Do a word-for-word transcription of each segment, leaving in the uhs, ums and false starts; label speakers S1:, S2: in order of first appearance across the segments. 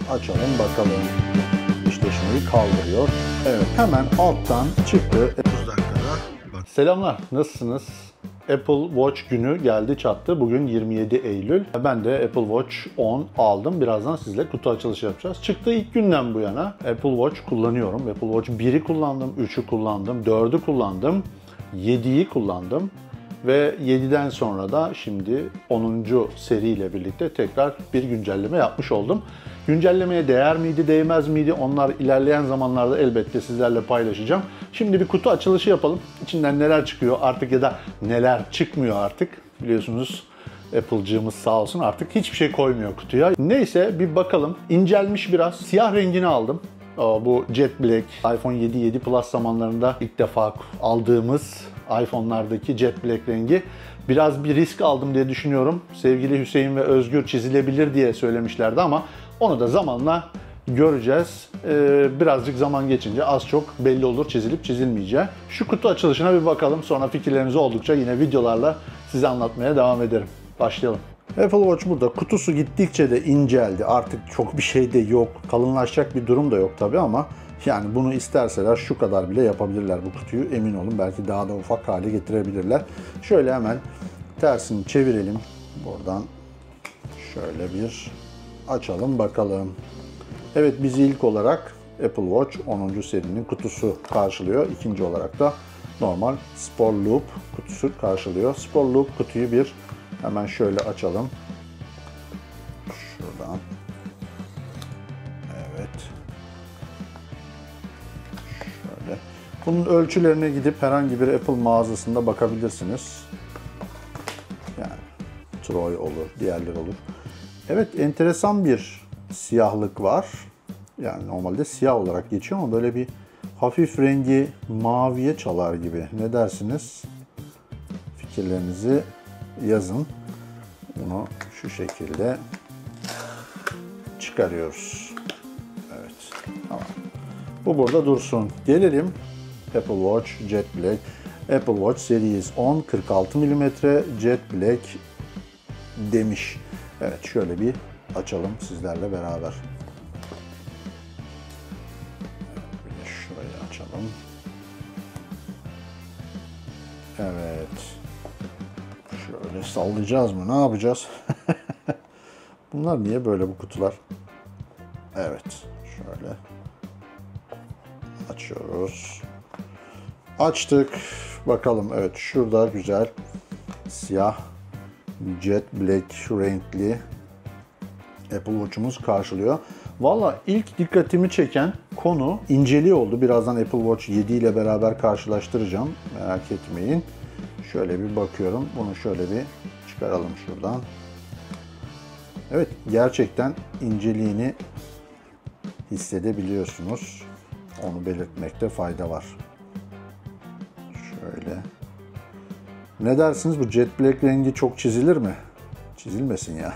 S1: Açalım bakalım. Eşleşmeyi kaldırıyor. Evet, hemen alttan çıktı. otuz dakikada. Bak. Selamlar, nasılsınız? Apple Watch günü geldi çattı. Bugün yirmi yedi Eylül. Ben de Apple Watch on aldım. Birazdan sizle kutu açılışı yapacağız. Çıktığı ilk günden bu yana Apple Watch kullanıyorum. Apple Watch biri kullandım, üçü kullandım, dördü kullandım, yediyi kullandım. Ve yediden sonra da şimdi onuncu seriyle birlikte tekrar bir güncelleme yapmış oldum. Güncellemeye değer miydi, değmez miydi? Onlar ilerleyen zamanlarda elbette sizlerle paylaşacağım. Şimdi bir kutu açılışı yapalım. İçinden neler çıkıyor artık ya da neler çıkmıyor artık. Biliyorsunuz Apple'cığımız sağ olsun artık hiçbir şey koymuyor kutuya. Neyse bir bakalım. İncelmiş biraz. Siyah rengini aldım. Bu Jet Black, iPhone yedi, yedi Plus zamanlarında ilk defa aldığımız iPhone'lardaki Jet Black rengi. Biraz bir risk aldım diye düşünüyorum. Sevgili Hüseyin ve Özgür çizilebilir diye söylemişlerdi ama onu da zamanla göreceğiz. Ee, birazcık zaman geçince az çok belli olur çizilip çizilmeyeceği. Şu kutu açılışına bir bakalım. Sonra fikirleriniz oldukça yine videolarla size anlatmaya devam ederim. Başlayalım. Apple Watch burada. Kutusu gittikçe de inceldi. Artık çok bir şey de yok. Kalınlaşacak bir durum da yok tabii ama yani bunu isterseler şu kadar bile yapabilirler bu kutuyu. Emin olun belki daha da ufak hale getirebilirler. Şöyle hemen tersini çevirelim. Buradan şöyle bir açalım bakalım. Evet, bizi ilk olarak Apple Watch onuncu serinin kutusu karşılıyor. İkinci olarak da normal Sport Loop kutusu karşılıyor. Sport Loop kutuyu bir hemen şöyle açalım. Şuradan. Evet. Şöyle. Bunun ölçülerine gidip herhangi bir Apple mağazasında bakabilirsiniz. Yani Troy olur, diğerleri olur. Evet, enteresan bir siyahlık var. Yani normalde siyah olarak geçiyor ama böyle bir hafif rengi maviye çalar gibi. Ne dersiniz? Fikirlerinizi yazın. Bunu şu şekilde çıkarıyoruz. Evet. Tamam. Bu burada dursun. Gelelim Apple Watch Jet Black. Apple Watch Series on kırk altı milimetre Jet Black demiş. Evet, şöyle bir açalım sizlerle beraber. Bir de şurayı açalım. Evet. Şöyle sallayacağız mı? Ne yapacağız? Bunlar niye böyle bu kutular? Evet. Şöyle. Açıyoruz. Açtık. Bakalım. Evet. Şurada güzel siyah Jet Black renkli Apple Watch'umuz karşılıyor. Valla ilk dikkatimi çeken konu inceliği oldu. Birazdan Apple Watch yedi ile beraber karşılaştıracağım. Merak etmeyin. Şöyle bir bakıyorum. Bunu şöyle bir çıkaralım şuradan. Evet, gerçekten inceliğini hissedebiliyorsunuz. Onu belirtmekte fayda var. Şöyle. Ne dersiniz? Bu Jet Black rengi çok çizilir mi? Çizilmesin ya.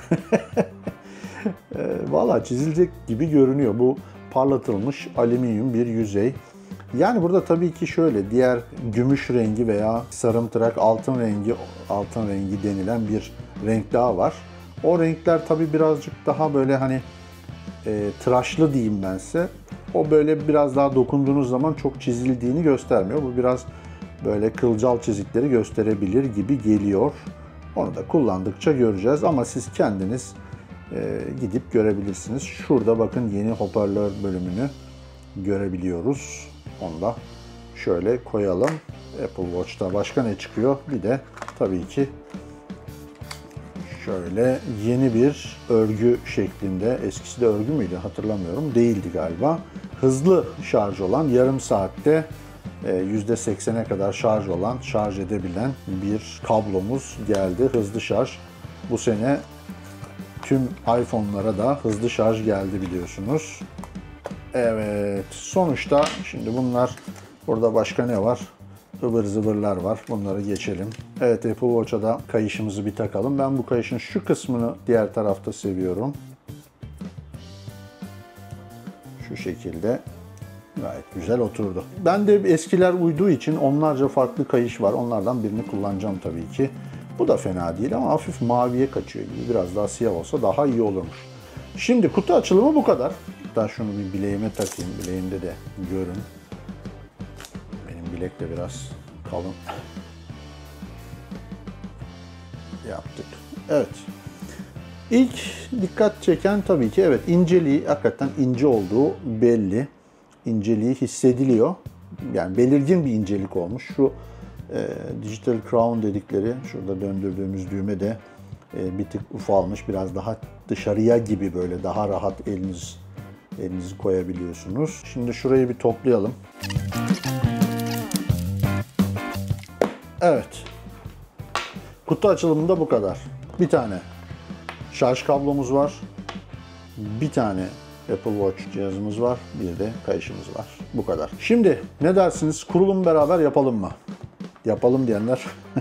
S1: Valla çizilecek gibi görünüyor. Bu parlatılmış alüminyum bir yüzey. Yani burada tabii ki şöyle diğer gümüş rengi veya sarımtırak altın rengi altın rengi denilen bir renk daha var. O renkler tabii birazcık daha böyle hani e, tıraşlı diyeyim ben size. O böyle biraz daha dokunduğunuz zaman çok çizildiğini göstermiyor. Bu biraz böyle kılcal çizikleri gösterebilir gibi geliyor. Onu da kullandıkça göreceğiz ama siz kendiniz e, gidip görebilirsiniz. Şurada bakın yeni hoparlör bölümünü görebiliyoruz. Onu da şöyle koyalım. Apple Watch'ta başka ne çıkıyor? Bir de tabii ki şöyle yeni bir örgü şeklinde. Eskisi de örgü müydü hatırlamıyorum. Değildi galiba. Hızlı şarj olan, yarım saatte yüzde seksene kadar şarj olan, şarj edebilen bir kablomuz geldi. Hızlı şarj. Bu sene tüm iPhone'lara da hızlı şarj geldi biliyorsunuz. Evet, sonuçta şimdi bunlar, burada başka ne var? Ivır zıvırlar var. Bunları geçelim. Evet, Apple Watch'a da kayışımızı bir takalım. Ben bu kayışın şu kısmını diğer tarafta seviyorum. Şu şekilde gayet güzel oturdu. Ben de eskiler uyduğu için onlarca farklı kayış var. Onlardan birini kullanacağım tabii ki. Bu da fena değil ama hafif maviye kaçıyor gibi. Biraz daha siyah olsa daha iyi olurmuş. Şimdi kutu açılımı bu kadar. Hatta şunu bir bileğime takayım. Bileğimde de görün. Benim bilek de biraz kalın. Yaptık. Evet. İlk dikkat çeken tabii ki evet inceliği, hakikaten ince olduğu belli. İnceliği hissediliyor. Yani belirgin bir incelik olmuş. Şu e, Digital Crown dedikleri, şurada döndürdüğümüz düğme de e, bir tık ufalmış. Biraz daha dışarıya gibi, böyle daha rahat eliniz elinizi koyabiliyorsunuz. Şimdi şurayı bir toplayalım. Evet. Kutu açılımında bu kadar. Bir tane şarj kablomuz var. Bir tane Apple Watch cihazımız var. Bir de kayışımız var. Bu kadar. Şimdi ne dersiniz? Kurulum beraber yapalım mı? Yapalım diyenler.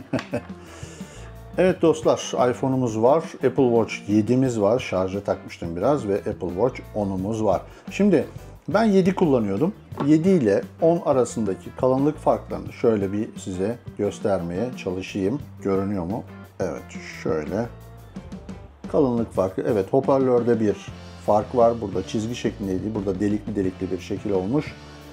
S1: Evet dostlar, iPhone'umuz var. Apple Watch yedimiz var. Şarja takmıştım biraz ve Apple Watch onumuz var. Şimdi ben yedi kullanıyordum. yedi ile on arasındaki kalınlık farklarını şöyle bir size göstermeye çalışayım. Görünüyor mu? Evet, şöyle. Kalınlık farkı. Evet, hoparlörde bir fark var. Burada çizgi şeklindeydi. Burada delikli delikli bir şekil olmuş.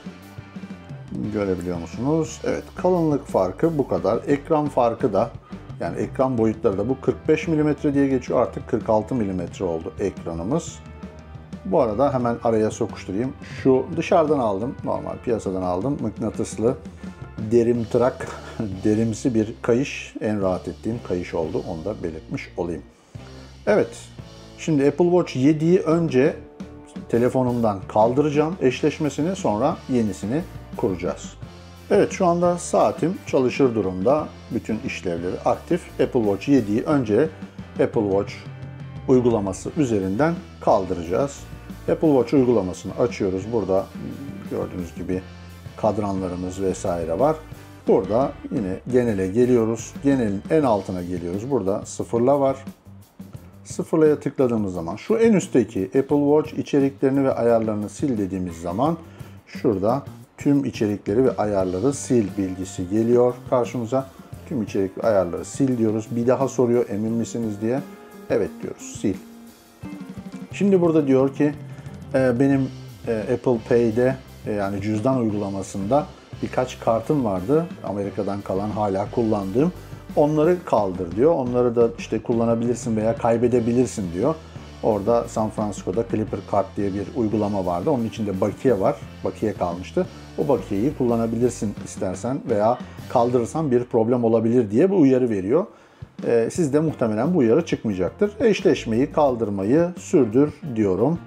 S1: Görebiliyor musunuz? Evet, kalınlık farkı bu kadar. Ekran farkı da, yani ekran boyutları da bu kırk beş milimetre diye geçiyor. Artık kırk altı milimetre oldu ekranımız. Bu arada hemen araya sokuşturayım. Şu dışarıdan aldım. Normal piyasadan aldım. Mıknatıslı derimtırak, derimsi bir kayış. En rahat ettiğim kayış oldu. Onu da belirtmiş olayım. Evet. Şimdi Apple Watch yediyi önce telefonumdan kaldıracağım eşleşmesini, sonra yenisini kuracağız. Evet, şu anda saatim çalışır durumda. Bütün işlevleri aktif. Apple Watch yediyi önce Apple Watch uygulaması üzerinden kaldıracağız. Apple Watch uygulamasını açıyoruz. Burada gördüğünüz gibi kadranlarımız vesaire var. Burada yine genele geliyoruz. Genelin en altına geliyoruz. Burada sıfırla var. Sıfırlaya tıkladığımız zaman şu en üstteki Apple Watch içeriklerini ve ayarlarını sil dediğimiz zaman şurada tüm içerikleri ve ayarları sil bilgisi geliyor karşımıza. Tüm içerik ve ayarları sil diyoruz. Bir daha soruyor, emin misiniz diye. Evet diyoruz, sil. Şimdi burada diyor ki benim Apple Pay'de, yani cüzdan uygulamasında birkaç kartım vardı. Amerika'dan kalan, hala kullandığım. Onları kaldır diyor. Onları da işte kullanabilirsin veya kaybedebilirsin diyor. Orada San Francisco'da Clipper Card diye bir uygulama vardı. Onun içinde bakiye var. Bakiye kalmıştı. O bakiyeyi kullanabilirsin istersen veya kaldırırsan bir problem olabilir diye bir uyarı veriyor. Ee, sizde muhtemelen bu uyarı çıkmayacaktır. Eşleşmeyi kaldırmayı sürdür diyorum.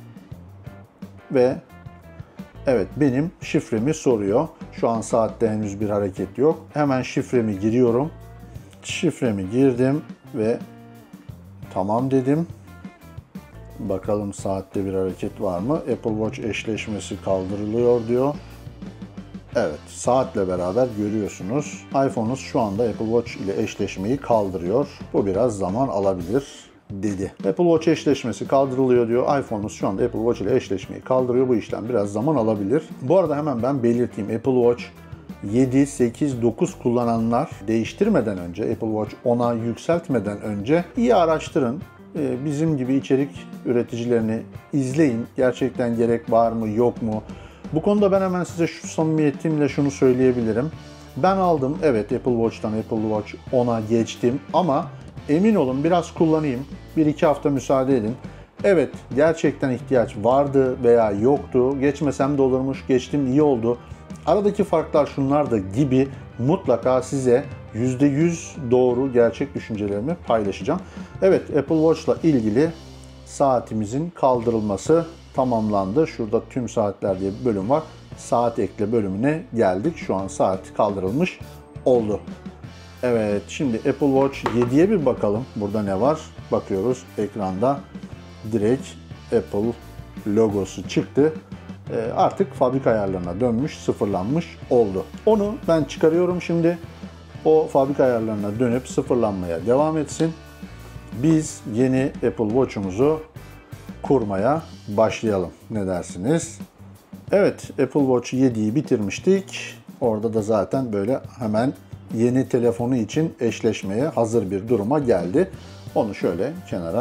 S1: Ve evet, benim şifremi soruyor. Şu an saatte henüz bir hareket yok. Hemen şifremi giriyorum. Şifremi girdim ve tamam dedim. Bakalım saatte bir hareket var mı? Apple Watch eşleşmesi kaldırılıyor diyor. Evet, saatle beraber görüyorsunuz. iPhone'unuz şu anda Apple Watch ile eşleşmeyi kaldırıyor. Bu biraz zaman alabilir dedi. Apple Watch eşleşmesi kaldırılıyor diyor. iPhone'unuz şu anda Apple Watch ile eşleşmeyi kaldırıyor. Bu işlem biraz zaman alabilir. Bu arada hemen ben belirteyim. Apple Watch yedi, sekiz, dokuz kullananlar değiştirmeden önce, Apple Watch ona yükseltmeden önce iyi araştırın. Bizim gibi içerik üreticilerini izleyin. Gerçekten gerek var mı, yok mu? Bu konuda ben hemen size şu samimiyetimle şunu söyleyebilirim. Ben aldım, evet, Apple Watch'tan Apple Watch ona geçtim ama emin olun biraz kullanayım. bir iki hafta müsaade edin. Evet, gerçekten ihtiyaç vardı veya yoktu. Geçmesem de olurmuş, geçtim iyi oldu. Aradaki farklar şunlar da gibi mutlaka size yüzde yüz doğru gerçek düşüncelerimi paylaşacağım. Evet, Apple Watch'la ilgili saatimizin kaldırılması tamamlandı. Şurada tüm saatler diye bir bölüm var. Saat ekle bölümüne geldik. Şu an saat kaldırılmış oldu. Evet, şimdi Apple Watch yediye bir bakalım. Burada ne var? Bakıyoruz ekranda direkt Apple logosu çıktı. E, artık fabrika ayarlarına dönmüş, sıfırlanmış oldu. Onu ben çıkarıyorum şimdi. O fabrika ayarlarına dönüp sıfırlanmaya devam etsin. Biz yeni Apple Watch'umuzu kurmaya başlayalım. Ne dersiniz? Evet, Apple Watch yediyi bitirmiştik. Orada da zaten böyle hemen yeni telefonu için eşleşmeye hazır bir duruma geldi. Onu şöyle kenara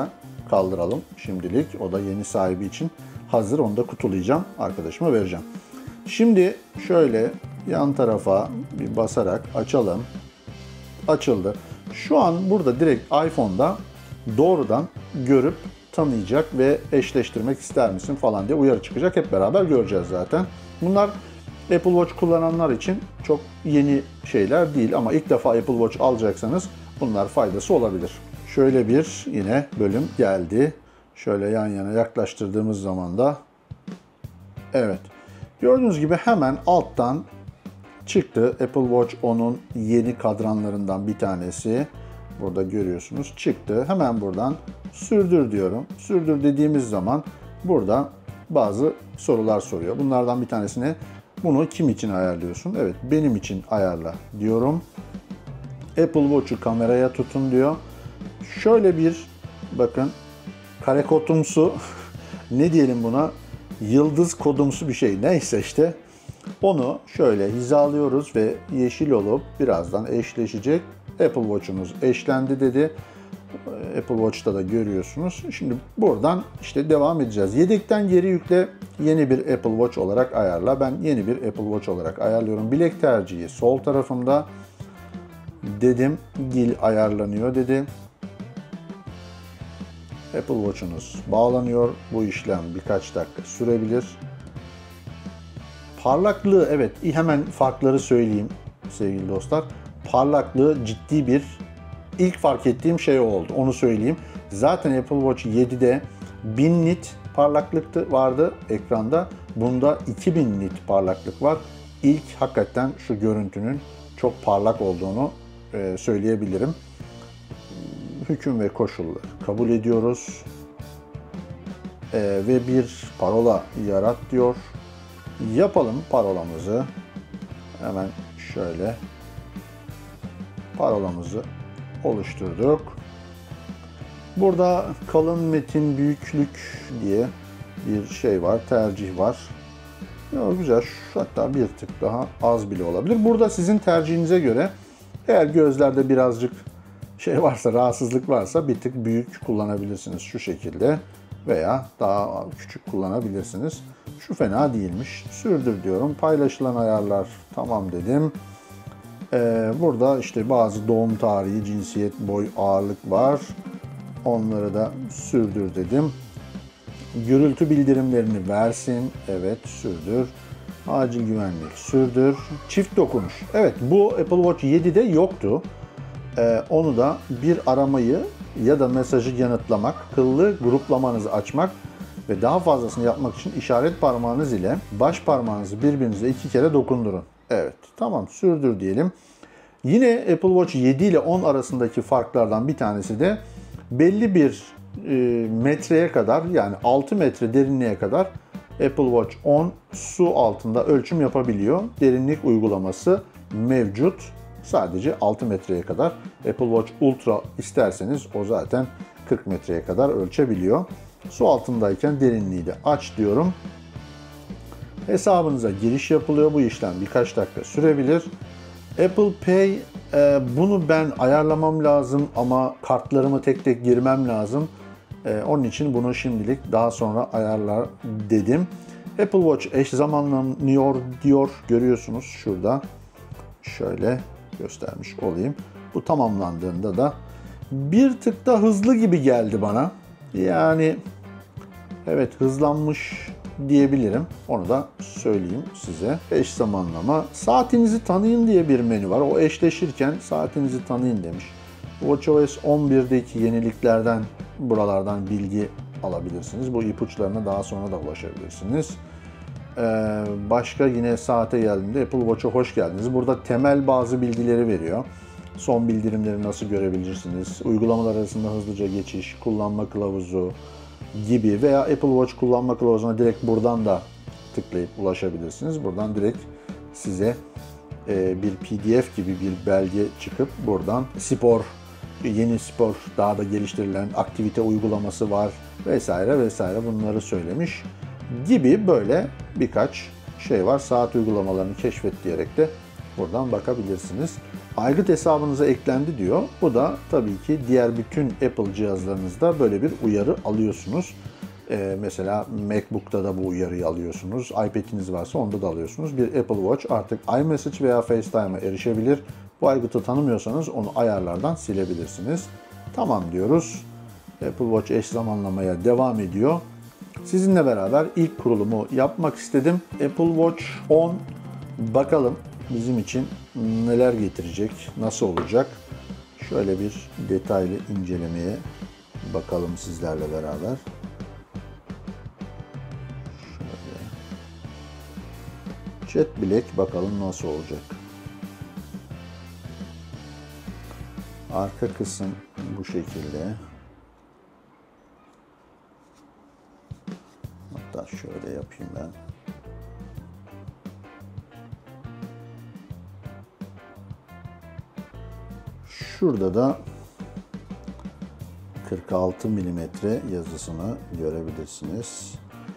S1: kaldıralım şimdilik. O da yeni sahibi için hazır. Onu da kutulayacağım. Arkadaşıma vereceğim. Şimdi şöyle yan tarafa bir basarak açalım. Açıldı. Şu an burada direkt iPhone'da doğrudan görüp tanıyacak ve eşleştirmek ister misin falan diye uyarı çıkacak. Hep beraber göreceğiz zaten. Bunlar Apple Watch kullananlar için çok yeni şeyler değil ama ilk defa Apple Watch alacaksanız bunlar faydası olabilir. Şöyle bir yine bölüm geldi. Şöyle yan yana yaklaştırdığımız zaman da evet. Gördüğünüz gibi hemen alttan çıktı. Apple Watch onun yeni kadranlarından bir tanesi. Burada görüyorsunuz çıktı. Hemen buradan sürdür diyorum. Sürdür dediğimiz zaman burada bazı sorular soruyor. Bunlardan bir tanesine bunu kim için ayarlıyorsun? Evet, benim için ayarla diyorum. Apple Watch'u kameraya tutun diyor. Şöyle bir bakın kare kodumsu ne diyelim buna? Yıldız kodumsu bir şey. Neyse işte. Onu şöyle hizalıyoruz ve yeşil olup birazdan eşleşecek. Apple Watch'umuz eşlendi dedi. Apple Watch'ta da görüyorsunuz. Şimdi buradan işte devam edeceğiz. Yedekten geri yükle, yeni bir Apple Watch olarak ayarla. Ben yeni bir Apple Watch olarak ayarlıyorum. Bilek tercihi sol tarafımda. Dedim gil ayarlanıyor dedi. Apple Watch'unuz bağlanıyor. Bu işlem birkaç dakika sürebilir. Parlaklığı, evet, hemen farkları söyleyeyim sevgili dostlar. Parlaklığı ciddi bir, ilk fark ettiğim şey oldu. Onu söyleyeyim. Zaten Apple Watch yedide bin nit parlaklık vardı ekranda. Bunda iki bin nit parlaklık var. İlk hakikaten şu görüntünün çok parlak olduğunu e, söyleyebilirim. Hüküm ve koşulları kabul ediyoruz. E, ve bir parola yarat diyor. Yapalım parolamızı. Hemen şöyle parolamızı oluşturduk. Burada kalın metin büyüklük diye bir şey var, tercih var. Ya güzel, şu hatta bir tık daha az bile olabilir. Burada sizin tercihinize göre, eğer gözlerde birazcık şey varsa, rahatsızlık varsa bir tık büyük kullanabilirsiniz şu şekilde veya daha küçük kullanabilirsiniz. Şu fena değilmiş. Sürdür diyorum. Paylaşılan ayarlar tamam dedim. Ee, burada işte bazı doğum tarihi, cinsiyet, boy, ağırlık var. Onları da sürdür dedim. Gürültü bildirimlerini versin. Evet, sürdür. Acil güvenlik, sürdür. Çift dokunuş. Evet, bu Apple Watch yedide yoktu. Ee, onu da bir aramayı ya da mesajı yanıtlamak, kıllı gruplamanızı açmak ve daha fazlasını yapmak için işaret parmağınız ile baş parmağınızı birbirinize iki kere dokundurun. Evet, tamam, sürdür diyelim. Yine Apple Watch yedi ile on arasındaki farklardan bir tanesi de belli bir e, metreye kadar, yani altı metre derinliğe kadar Apple Watch on su altında ölçüm yapabiliyor. Derinlik uygulaması mevcut. Sadece altı metreye kadar. Apple Watch Ultra isterseniz o zaten kırk metreye kadar ölçebiliyor. Su altındayken derinliği de aç diyorum. Hesabınıza giriş yapılıyor. Bu işlem birkaç dakika sürebilir. Apple Pay, e, bunu ben ayarlamam lazım ama kartlarımı tek tek girmem lazım. E, onun için bunu şimdilik daha sonra ayarlar dedim. Apple Watch eş zamanlanıyor diyor. Görüyorsunuz şurada. Şöyle göstermiş olayım. Bu tamamlandığında da bir tık da hızlı gibi geldi bana. Yani evet, hızlanmış diyebilirim. Onu da söyleyeyim size. Eş zamanlama. Saatinizi tanıyın diye bir menü var. O eşleşirken saatinizi tanıyın demiş. watchOS on birdeki yeniliklerden, buralardan bilgi alabilirsiniz. Bu ipuçlarına daha sonra da ulaşabilirsiniz. Ee, başka yine saate geldiğinde Apple Watch'a hoş geldiniz. Burada temel bazı bilgileri veriyor. Son bildirimleri nasıl görebilirsiniz? Uygulamalar arasında hızlıca geçiş, kullanma kılavuzu gibi veya Apple Watch kullanma kılavuzuna direkt buradan da tıklayıp ulaşabilirsiniz. Buradan direkt size e, bir P D F gibi bir belge çıkıp buradan spor, yeni spor, daha da geliştirilen aktivite uygulaması var vesaire vesaire, bunları söylemiş gibi böyle birkaç şey var. Saat uygulamalarını keşfet diyerek de buradan bakabilirsiniz. Aygıt hesabınıza eklendi diyor. Bu da tabii ki diğer bütün Apple cihazlarınızda böyle bir uyarı alıyorsunuz. Ee, mesela MacBook'ta da bu uyarıyı alıyorsunuz. iPad'iniz varsa onda da alıyorsunuz. Bir Apple Watch artık iMessage veya FaceTime'a erişebilir. Bu aygıtı tanımıyorsanız onu ayarlardan silebilirsiniz. Tamam diyoruz. Apple Watch eş zamanlamaya devam ediyor. Sizinle beraber ilk kurulumu yapmak istedim. Apple Watch on, bakalım bizim için neler getirecek, nasıl olacak? Şöyle bir detaylı incelemeye bakalım sizlerle beraber. Şöyle. Jet Black, bakalım nasıl olacak? Arka kısım bu şekilde. Hatta şöyle yapayım ben. Şurada da kırk altı milimetre yazısını görebilirsiniz.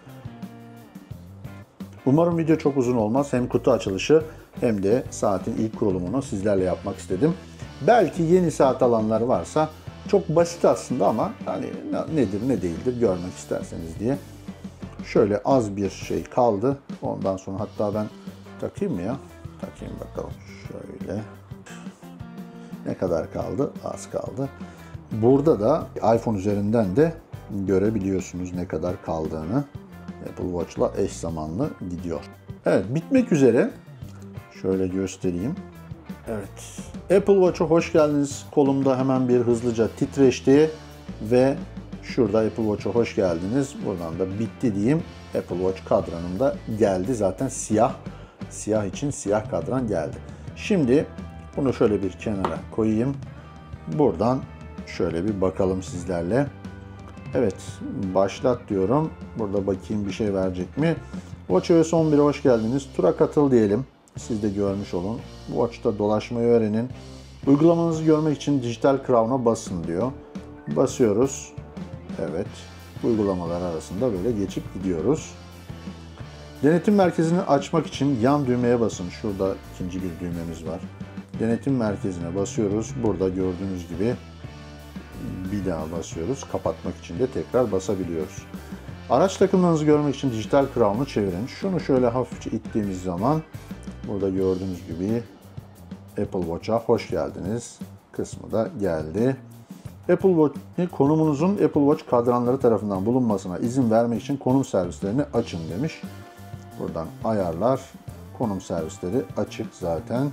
S1: Umarım video çok uzun olmaz. Hem kutu açılışı hem de saatin ilk kurulumunu sizlerle yapmak istedim. Belki yeni saat alanlar varsa, çok basit aslında ama hani nedir ne değildir görmek isterseniz diye. Şöyle az bir şey kaldı. Ondan sonra hatta ben takayım mı ya? Takayım bakalım. Şöyle. Ne kadar kaldı? Az kaldı. Burada da iPhone üzerinden de görebiliyorsunuz ne kadar kaldığını. Apple Watch'la eş zamanlı gidiyor. Evet, bitmek üzere. Şöyle göstereyim. Evet. Apple Watch'a hoş geldiniz. Kolumda hemen bir hızlıca titreşti ve şurada Apple Watch'a hoş geldiniz. Buradan da bitti diyeyim. Apple Watch kadranım da geldi. Zaten siyah. Siyah için siyah kadran geldi. Şimdi bunu şöyle bir kenara koyayım. Buradan şöyle bir bakalım sizlerle. Evet, başlat diyorum. Burada bakayım bir şey verecek mi? WatchOS on bire hoş geldiniz. Tura katıl diyelim. Siz de görmüş olun. Watch'ta dolaşmayı öğrenin. Uygulamanızı görmek için Dijital Crown'a basın diyor. Basıyoruz. Evet. Uygulamalar arasında böyle geçip gidiyoruz. Denetim merkezini açmak için yan düğmeye basın. Şurada ikinci bir düğmemiz var. Denetim merkezine basıyoruz. Burada gördüğünüz gibi bir daha basıyoruz. Kapatmak için de tekrar basabiliyoruz. Araç takımlarınızı görmek için Dijital Crown'u çevirin. Şunu şöyle hafifçe ittiğimiz zaman burada gördüğünüz gibi Apple Watch'a hoş geldiniz kısmı da geldi. Apple Watch konumunuzun Apple Watch kadranları tarafından bulunmasına izin vermek için konum servislerini açın demiş. Buradan ayarlar, konum servisleri açık zaten.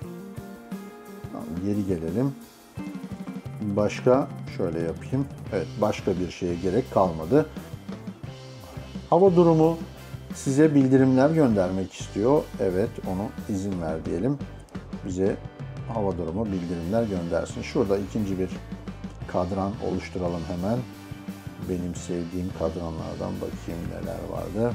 S1: Geri gelelim. Başka şöyle yapayım. Evet, başka bir şeye gerek kalmadı. Hava durumu size bildirimler göndermek istiyor. Evet, onu izin ver diyelim. Bize hava durumu bildirimler göndersin. Şurada ikinci bir kadran oluşturalım hemen. Benim sevdiğim kadranlardan bakayım neler vardı.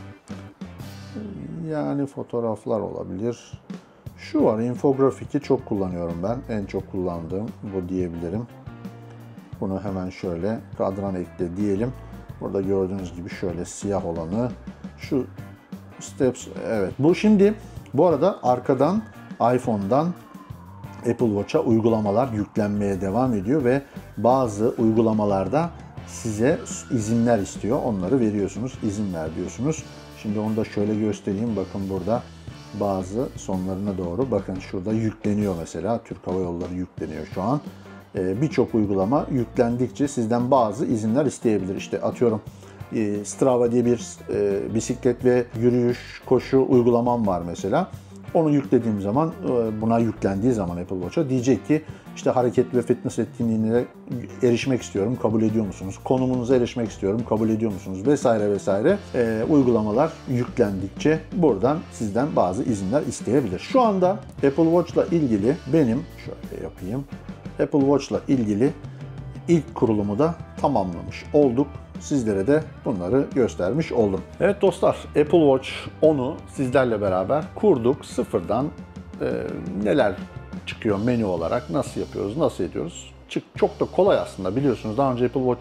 S1: Yani fotoğraflar olabilir. Şu var, infografiki çok kullanıyorum ben. En çok kullandığım bu diyebilirim. Bunu hemen şöyle kadran ekle diyelim. Burada gördüğünüz gibi şöyle siyah olanı. Şu steps, evet. Bu şimdi bu arada arkadan iPhone'dan Apple Watch'a uygulamalar yüklenmeye devam ediyor ve bazı uygulamalarda size izinler istiyor. Onları veriyorsunuz. İzin ver diyorsunuz. Şimdi onu da şöyle göstereyim. Bakın burada bazı sonlarına doğru. Bakın şurada yükleniyor mesela. Türk Hava Yolları yükleniyor şu an. Ee, Birçok uygulama yüklendikçe sizden bazı izinler isteyebilir. İşte atıyorum e, Strava diye bir e, bisiklet ve yürüyüş, koşu uygulamam var mesela. Onu yüklediğim zaman, buna yüklendiği zaman Apple Watch'a diyecek ki işte hareket ve fitness etkinliğine erişmek istiyorum, kabul ediyor musunuz? Konumunuza erişmek istiyorum, kabul ediyor musunuz? Vesaire vesaire. E, uygulamalar yüklendikçe buradan sizden bazı izinler isteyebilir. Şu anda Apple Watch'la ilgili benim, şöyle yapayım, Apple Watch'la ilgili ilk kurulumu da tamamlamış olduk. Sizlere de bunları göstermiş oldum. Evet dostlar, Apple Watch onu sizlerle beraber kurduk. Sıfırdan e, neler çıkıyor menü olarak, nasıl yapıyoruz, nasıl ediyoruz? Çık, çok da kolay aslında, biliyorsunuz. Daha önce Apple Watch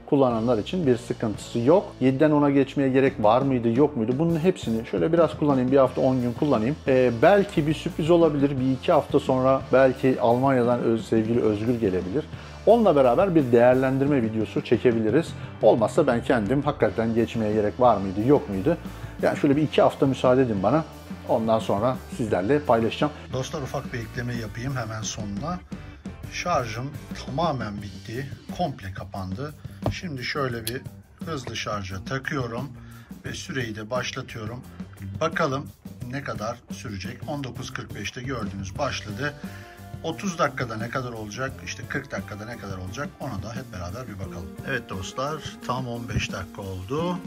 S1: kullananlar için bir sıkıntısı yok. yediden ona geçmeye gerek var mıydı, yok muydu? Bunun hepsini şöyle biraz kullanayım, bir hafta on gün kullanayım. Ee, belki bir sürpriz olabilir. Bir iki hafta sonra belki Almanya'dan öz, sevgili Özgür gelebilir. Onunla beraber bir değerlendirme videosu çekebiliriz. Olmazsa ben kendim hakikaten geçmeye gerek var mıydı, yok muydu? Yani şöyle bir iki hafta müsaade edin bana. Ondan sonra sizlerle paylaşacağım. Dostlar, ufak bir ekleme yapayım hemen sonuna. Şarjım tamamen bitti. Komple kapandı. Şimdi şöyle bir hızlı şarja takıyorum ve süreyi de başlatıyorum. Bakalım ne kadar sürecek. on dokuz kırk beşte gördüğünüz başladı. otuz dakikada ne kadar olacak, işte kırk dakikada ne kadar olacak, ona da hep beraber bir bakalım. Evet dostlar, tam on beş dakika oldu.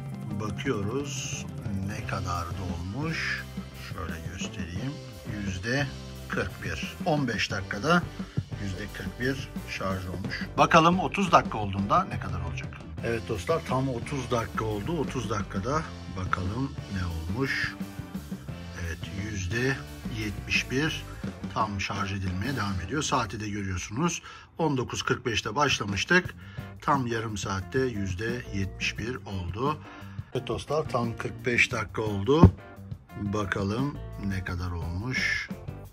S1: Bakıyoruz ne kadar dolmuş. Şöyle göstereyim. yüzde kırk bir. on beş dakikada yüzde kırk bir şarj olmuş. Bakalım otuz dakika olduğunda ne kadar olacak? Evet dostlar, tam otuz dakika oldu. otuz dakikada bakalım ne olmuş. Evet, yüzde yetmiş bir tam şarj edilmeye devam ediyor. Saati de görüyorsunuz. on dokuz kırk beşte başlamıştık. Tam yarım saatte yüzde yetmiş bir oldu. Evet dostlar, tam kırk beş dakika oldu. Bakalım ne kadar olmuş.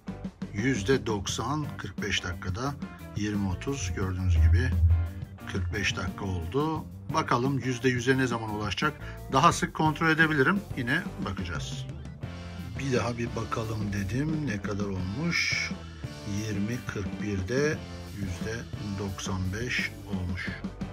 S1: yüzde doksan kırk beş dakikada yirmi otuz gördüğünüz gibi kırk beş dakika oldu. Bakalım yüzde yüze ne zaman ulaşacak? Daha sık kontrol edebilirim. Yine bakacağız. Bir daha bir bakalım dedim. Ne kadar olmuş? yirmi kırk birde yüzde doksan beş olmuş.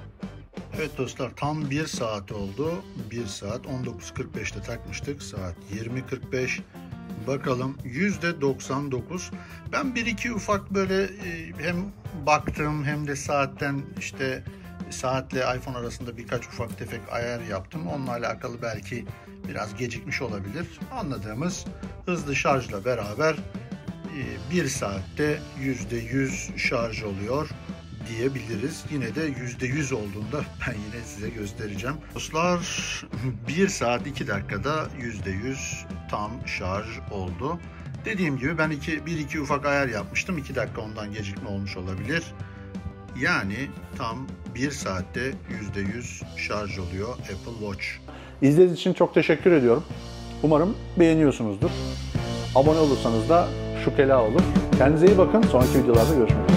S1: Evet dostlar, tam bir saat oldu. bir saat on dokuz kırk beşte takmıştık. Saat yirmi kırk beş. Bakalım yüzde doksan dokuz. Ben bir iki ufak böyle hem baktım hem de saatten işte saatle iPhone arasında birkaç ufak tefek ayar yaptım. Onunla alakalı belki biraz gecikmiş olabilir. Anladığımız hızlı şarjla beraber bir saatte yüzde yüz şarj oluyor diyebiliriz. Yine de yüzde yüz olduğunda ben yine size göstereceğim. Dostlar, bir saat iki dakikada yüzde yüz tam şarj oldu. Dediğim gibi ben iki, bir iki ufak ayar yapmıştım. iki dakika ondan gecikme olmuş olabilir. Yani tam bir saatte yüzde yüz şarj oluyor Apple Watch. İzlediğiniz için çok teşekkür ediyorum. Umarım beğeniyorsunuzdur. Abone olursanız da şukela olur. Kendinize iyi bakın. Sonraki videolarda görüşmek üzere.